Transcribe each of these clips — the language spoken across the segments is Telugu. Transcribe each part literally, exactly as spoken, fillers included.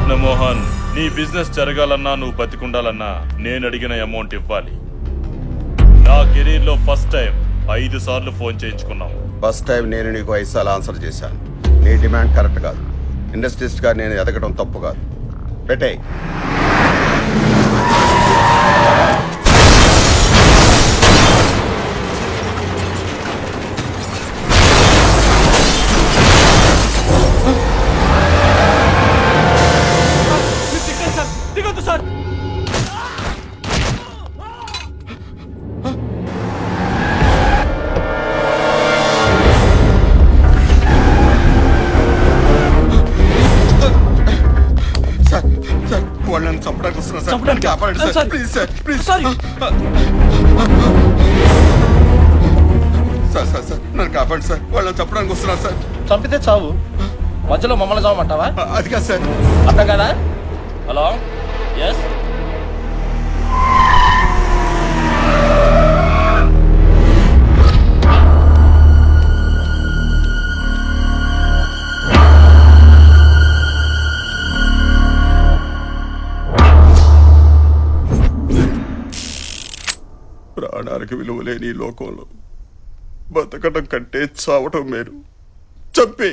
కృష్ణమోహన్, నీ బిజినెస్ జరగాలన్నా నువ్వు బతికుండాలన్నా నేను అడిగిన అమౌంట్ ఇవ్వాలి. నా కెరీర్ లో ఫస్ట్ టైం ఐదు సార్లు ఫోన్ చేయించుకున్నావు. ఫస్ట్ టైం నేను నీకు ఐదు సార్లు ఆన్సర్ చేశాను. నీ డిమాండ్ కరెక్ట్ కాదు. ఇండస్ట్రీస్ట్ గా నేను ఎదగడం తప్పు కాదు. పెట్టే సార్. వాళ్ళని చంపడానికి వస్తున్నా సార్. కాపాడండి sir, please sir, please. Sir sir sir నన్ను కాపాడండి సార్. వాళ్ళని చంపడానికి వస్తున్నారు సార్. చంపితే చావు, మధ్యలో మమ్మల్ని చావమంటావా? అది కాదు సార్. అర్థం కదా? Hello, yes. ప్రాణానికి విలువ లేని ఈ లోకంలో బతకడం కంటే చావటం మేలు. చంపే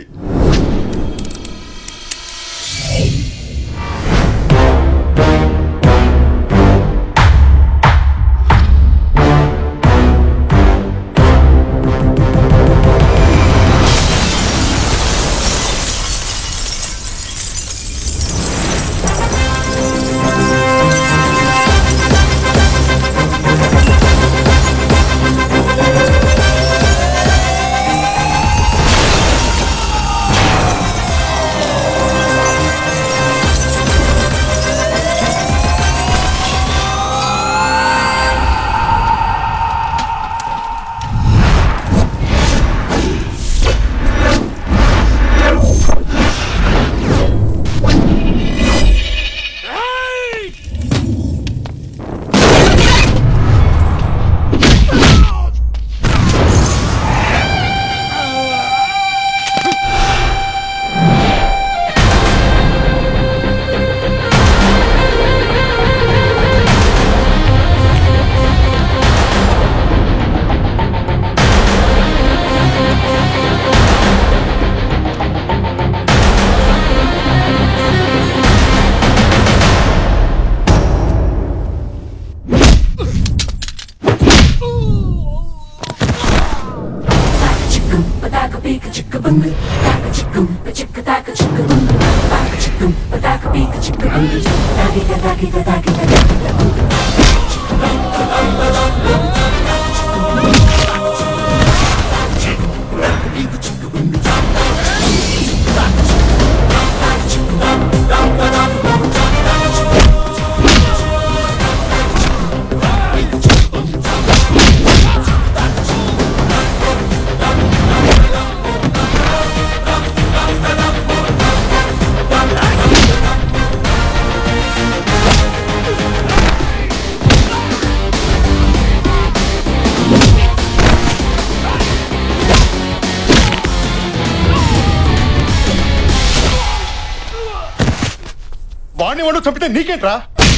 వాడిని వాడు చంపితే నీకేంట్రా?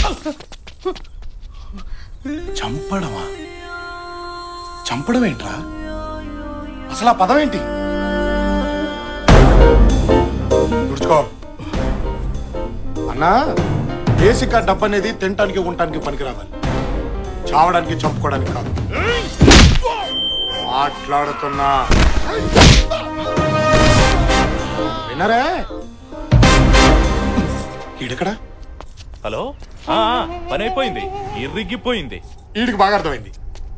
చంపడమా? చంపడం ఏంట్రా? అసలు ఆ పదం ఏంటి? తుడుచుకో అన్నా. బేసిక్ గా డబ్బు అనేది తినటానికి ఉండటానికి పనికి రావాలి, చావడానికి చంపుకోవడానికి కాదు. మాట్లాడుతున్నా వినరే? ఈడెక్కడా? హలో, పని అయిపోయింది, ఇరిగిపోయింది. ఈడికి బాగా అర్థమైంది.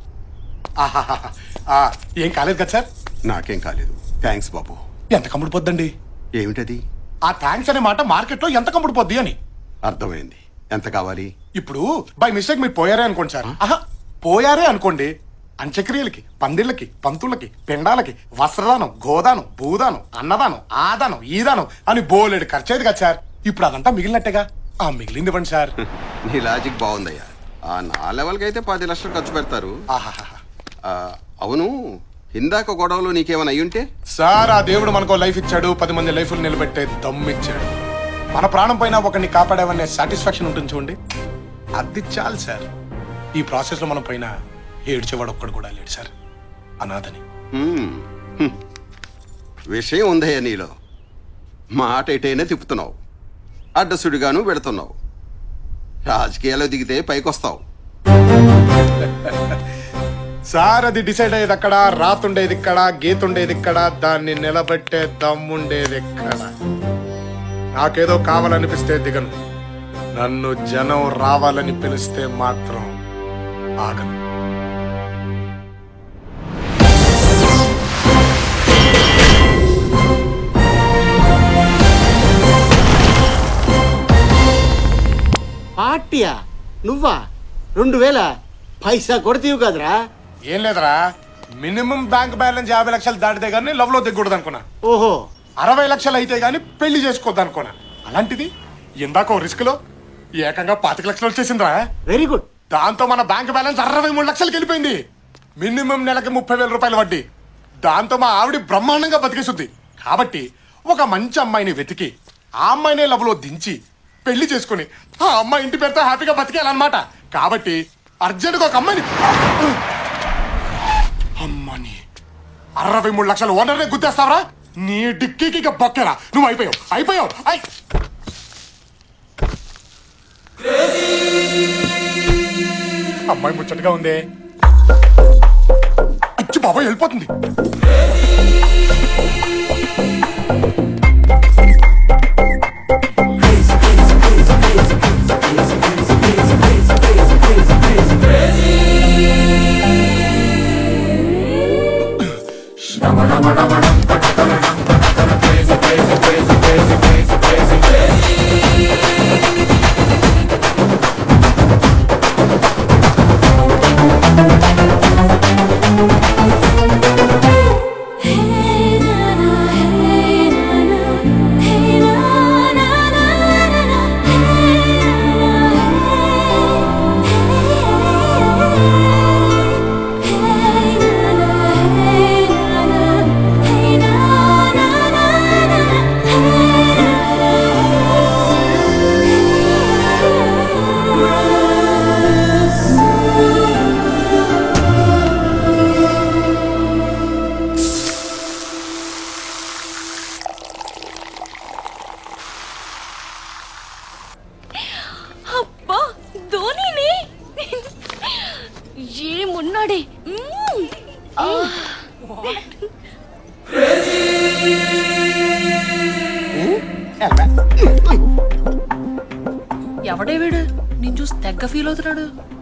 ఏం కాలేదు కదా సార్? నాకేం కాలేదు. థ్యాంక్స్ బాబు. ఎంత కమ్ముడు పొద్దండి? ఏమిటది? ఆ థ్యాంక్స్ అనే మాట మార్కెట్ లో ఎంత కమ్ముడు పొద్ది అని. అర్థమైంది. ఎంత కావాలి? ఇప్పుడు బై మిస్టేక్ మీరు పోయారే అనుకోండి సార్. ఆహా, పోయారే అనుకోండి. అంత్యక్రియలకి, పందిళ్ళకి, పంతులకి, పిండాలకి, వస్త్రదానం, గోదానం, భూదానం, అన్నదానం, ఆదానం, ఈదానం అని బోలెడు ఖర్చేది కదా సార్. ఇప్పుడు అదంతా మిగిలినట్టేగా. ఆ మిగిలింది ఇవ్వండి సార్. నీ లాజిక్ బాగుందయ్యా. ఆ నా లెవెల్కి అయితే పది లక్షలు ఖర్చు పెడతారు. అవును, ఇందాక గొడవలో నీకేమైనా అయ్యుంటే? సార్, ఆ దేవుడు మనకో లైఫ్ ఇచ్చాడు, పది మంది లైఫ్లు నిలబెట్టే దమ్మిచ్చాడు. మన ప్రాణం పైన ఒకరిని కాపాడామనే సాటిస్ఫాక్షన్ ఉంటుంది చూడండి, అది చాలు సార్. ఈ ప్రాసెస్ లో మనం పైన ఏడ్చేవాడు ఒక్కడు కూడా లేడు సార్, అనాథని. విషయం ఉందయ్యా నీలో. మాట ఎటైనా తిప్పుతున్నావు, అడ్డసుడిగాను పెడుతున్నావు. రాజకీయాల్లో దిగితే పైకొస్తావు. సార్ అది డిసైడ్ అయ్యేది అక్కడ, రాతుండేది ఇక్కడ, గీతుండేది ఇక్కడ, దాన్ని నిలబెట్టే దమ్ముండేది ఎక్కడ. నాకేదో కావాలనిపిస్తే దిగను, నన్ను జనం రావాలని పిలిస్తే మాత్రం ఆగను. పార్టీయా? నువ్వా? రెండు వేల పైసా కొడతీవు కదరా? ఏం లేదురా, మినిమం బ్యాంక్ బ్యాలెన్స్ యాభై లక్షలు దాటితే గానీ లవ్ లో దిగకూడదు అనుకున్నా. ఓహో, అరవై లక్షలు అయితే గానీ పెళ్లి చేసుకోవద్దు అనుకున్నా. అలాంటిది ఇందాక రిస్క్ లో ఏకంగా పాతిక లక్షలు వచ్చేసిందిరా. Very good. దాంతో మన బ్యాంక్ బ్యాలెన్స్ అరవై మూడు లక్షలకి వెళ్ళిపోయింది. మినిమం నెలకి ముప్పై వేల రూపాయలు వడ్డీ. దాంతో మా ఆవిడ బ్రహ్మాండంగా బతికేస్తుంది. కాబట్టి ఒక మంచి అమ్మాయిని వెతికి ఆ అమ్మాయినే లవ్ లో దించి పెళ్లి చేసుకుని ఆ అమ్మాయి ఇంటి పేరుతో హ్యాపీగా బతికేయాలన్నమాట. కాబట్టి అర్జెంట్గా ఒక అమ్మాయిని అమ్మని అరవై మూడు లక్షలు ఓనర్నే గుర్తేస్తావరా? నీ డిక్కీకి ఇక బొక్కేరా. నువ్వు అయిపోయావు అయిపోయావు అయ్ అమ్మాయి ముచ్చటగా ఉందే. అచ్చి బాబాయ్ వెళ్ళిపోతుంది. ఎవడే వీడు? నేను చూసి తెగ్గ ఫీల్ అవుతున్నాడు.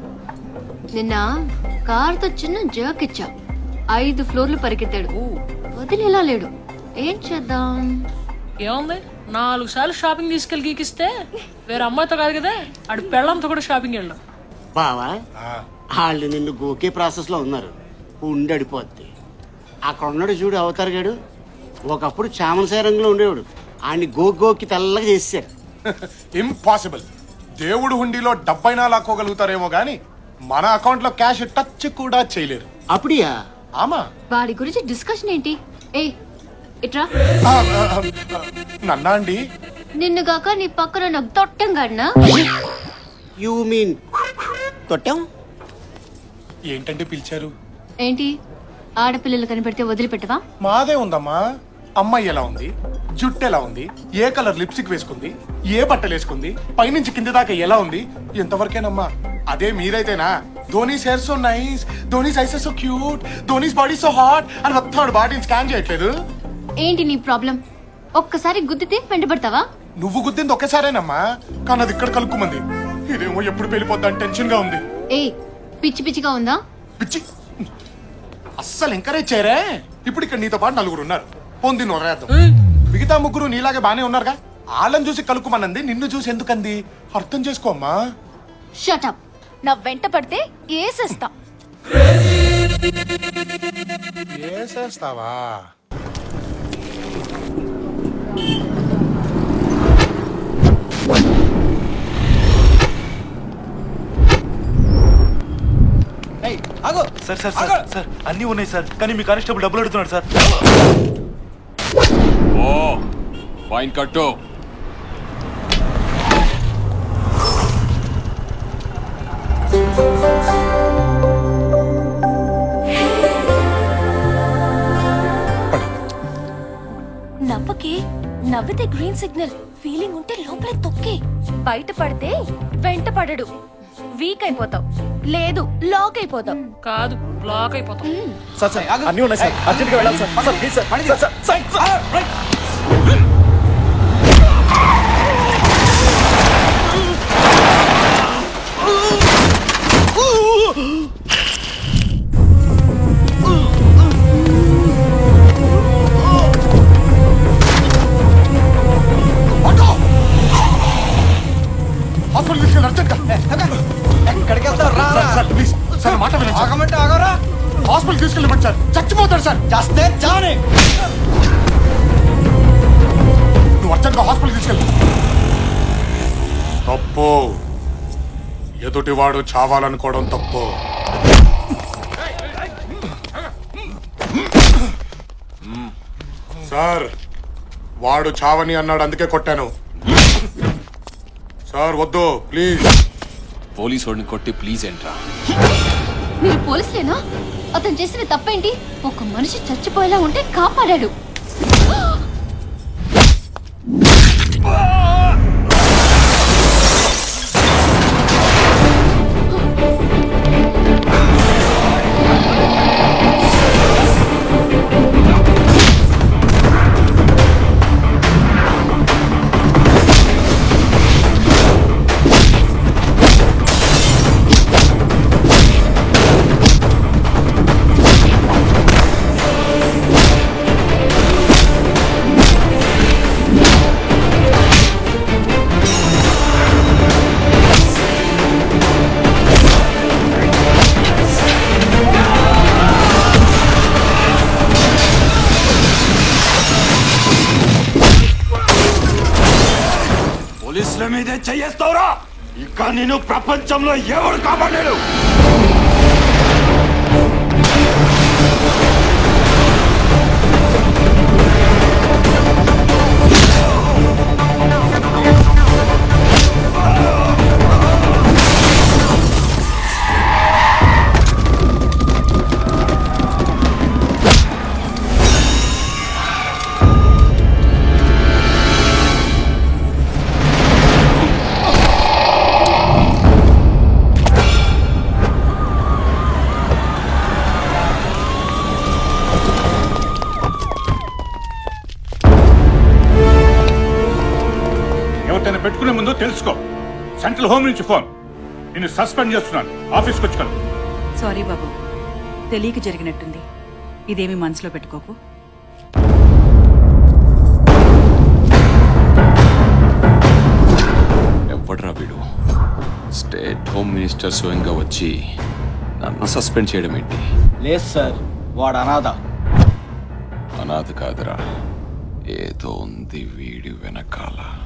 నిన్న కార్తో చిన్న జర్క్ ఇచ్చా, ఐదు ఫ్లోర్లు పరిగెత్తాడు. వదిలేలా లేడు. ఏం చేద్దాం? ఏముంది, నాలుగు సార్లు షాపింగ్ తీసుకెళ్ళి గీకిస్తే వేరే అమ్మాయితో కాదు కదా, ఆడు పెళ్ళంతో కూడా షాపింగ్ వెళ్ళాం. బావా, వాళ్ళు నిన్ను గోకే ప్రాసెస్ లో ఉన్నారు. ఉండడిపోద్ది. అక్కడ ఉన్నాడు చూడు అవతార్ గాడు, ఒకప్పుడు చామనసాయ రంగులో ఉండేవాడు. ఆయన్ని గో గోకి తెల్లగా చేశాడు. ఇంపాసిబుల్. దేవుడు హుండీలో డబ్బైనా లాక్కోగలుగుతారేమో గాని మన అకౌంట్ లో క్యాష్ టచ్ కూడా చేయలేరు. అప్పుడియా? ఆమా. వాడి గురించి డిస్కషన్ ఏంటి? ఏ ఇట్రా. నన్నా అండి? నిన్నుగాక నీ పక్కన నాకు తొట్టం గడినా. You mean తొట్టం? ఏంటంటే పిలిచారు? ఏంటి, ఆడపిల్లలు కనిపెడితే వదిలిపెట్టవా? మాదే ఉందమ్మా. అమ్మాయి ఎలా ఉంది, జుట్టు ఎలా ఉంది, ఏ కలర్ లిప్స్టిక్ వేసుకుంది, ఏ బట్టలు వేసుకుంది, పైనుంచి కింది దాకా ఎలా ఉంది, ఎంతవరకేనమ్మా. అదే మీరైతేనా Dhoni's hair so nice, Dhoni's eyes so cute, Dhoni's body so hot అని మొత్తం బాడీని స్కాన్ చేయట్లేదు. ఏంటి నీ ప్రాబ్లం? ఒక్కసారి గుద్దితే వెంటబడతావా? నువ్వు గుద్దింది ఒక్కసారేనమ్మా, కానీ అది ఇక్కడ కలుపుకుంది. ఇదేమో ఎప్పుడు వెళ్ళిపోద్దని టెన్షన్ గా ఉంది. ఏ పిచ్చి పిచ్చిగా ఉందా? పిచ్చి అస్సలు ఎంకరేజ్ చేయరే. ఇప్పుడు ఇక్కడ నీతో పాటు నలుగురు ఉన్నారు, పొంది నొరేద్దాం. మిగతా ముగ్గురు నీలాగే బానే ఉన్నారుగా. వాళ్ళని చూసి కలుపుమనంది, నిన్ను చూసి ఎందుకంది అర్థం చేసుకోమ్మా. Shut up. నా వెంట పడితే ఏసేస్తా. ఏసేస్తావా? సార్ సార్ సార్ సార్ అన్నీ ఉన్నాయి సార్, కానీ మీ కానిస్టేబుల్ డబ్బులు అడుగుతున్నాడు సార్. ఓ ఫైన్ కట్టు. నవ్వకే. నవ్వితే గ్రీన్ సిగ్నల్, ఫీలింగ్ ఉంటే లోపలే తొక్కే. బయట పడితే వెంట పడడు, వీక్ అయిపోతావు. లేదు లాక్ అయిపోతావు. కాదు బ్లాక్ అయిపోతావు. సార్ సార్ అన్నీ ఉన్నాయి సార్, అర్జెంట్గా వెళ్ళాలి sir. Sir please sir, sir sir sir right. Hospital తీసుకెళ్ళి అర్జెంట్గా. ఎక్కడికి వెళ్తావు? రా సార్ ప్లీజ్ సార్ మాట వినండి. ఆగమంటే ఆగరా. హాస్పిటల్ తీసుకెళ్ళమండి సార్, చచ్చిపోతాడు సార్. చేస్తే చానే. నువ్వు అర్జెంట్గా హాస్పిటల్ తీసుకెళ్ళి. తప్పు, ఎదుటివాడు చావాలనుకోవడం తప్పు. సార్ వాడు చావని అన్నాడు, అందుకే కొట్టాను. సార్ వద్దు ప్లీజ్. పోలీసు వాడిని కొట్టి ప్లీజ్ ఏంట్రా? మీరు పోలీసులేనా? అతను చేసిన తప్పేంటి? ఒక మనిషి చచ్చిపోయేలా ఉంటే కాపాడాడు. పోలీసుల మీదే చెయ్యేస్తావురా? ఇంకా నేను ప్రపంచంలో ఎవరు కాపాడలేడు. పెట్టుకునే ముందు తెలుసుకో. సెంట్రల్ హోమ్ నుంచి ఫోన్, నేను సస్పెండ్ చేస్తున్నాను, ఆఫీస్కి వచ్చుకోను. సారీ బాబు, తెలియక జరిగినట్టుంది, ఇదేమి మనసులో పెట్టుకోకు. ఎవడ్రా వీడు? స్టేట్ హోమ్ మినిస్టర్ స్వయంగా వచ్చి నన్ను సస్పెండ్ చేయడం ఏంటి? లేదు సార్, వాడు అనాథ. అనాథ కాదురా, ఏదో ఉంది వీడి వెనకాల.